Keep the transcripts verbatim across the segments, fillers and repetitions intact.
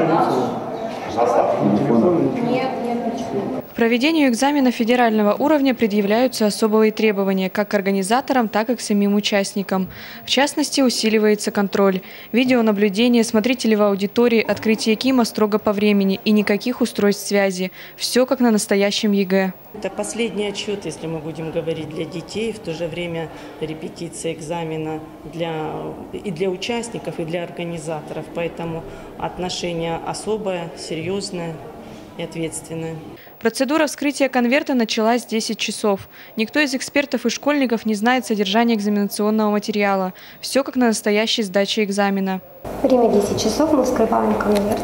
Нет, нет, ничего. К проведению экзамена федерального уровня предъявляются особые требования как к организаторам, так и к самим участникам. В частности, усиливается контроль. Видеонаблюдение, смотрители в аудитории, открытие КИМа строго по времени и никаких устройств связи. Все как на настоящем ЕГЭ. Это последний отчет, если мы будем говорить, для детей, в то же время репетиция экзамена для, и для участников, и для организаторов. Поэтому отношение особое, серьезное и ответственное. Процедура вскрытия конверта началась в десять часов. Никто из экспертов и школьников не знает содержание экзаменационного материала. Все как на настоящей сдаче экзамена. Время десять часов, мы вскрываем конверт.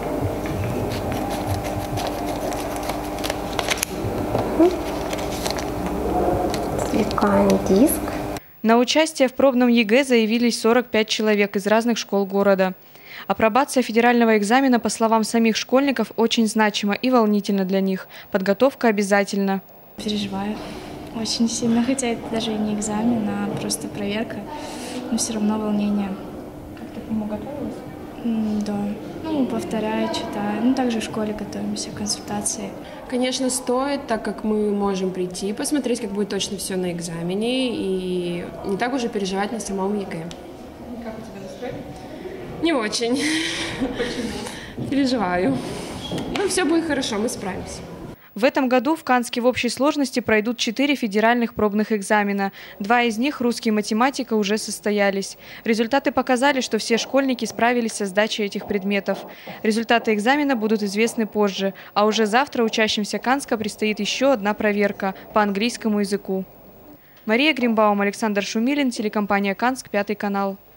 Сверкаем диск. На участие в пробном ЕГЭ заявились сорок пять человек из разных школ города. Апробация федерального экзамена, по словам самих школьников, очень значима и волнительна для них. Подготовка обязательна. Переживаю очень сильно, хотя это даже и не экзамен, а просто проверка, но все равно волнение. Как ты к нему готовилась? М, Да, ну, повторяю, читаю. Ну, также в школе готовимся, консультации. Конечно, стоит, так как мы можем прийти, посмотреть, как будет точно все на экзамене, и не так уже переживать на самом ЕГЭ. Как у тебя настрой? Не очень. Почему? Переживаю. Но все будет хорошо, мы справимся. В этом году в Канске в общей сложности пройдут четыре федеральных пробных экзамена. Два из них, русский и математика, уже состоялись. Результаты показали, что все школьники справились со сдачей этих предметов. Результаты экзамена будут известны позже, а уже завтра учащимся Канска предстоит еще одна проверка по английскому языку. Мария Гримбаум, Александр Шумилин, телекомпания «Канск», Пятый канал.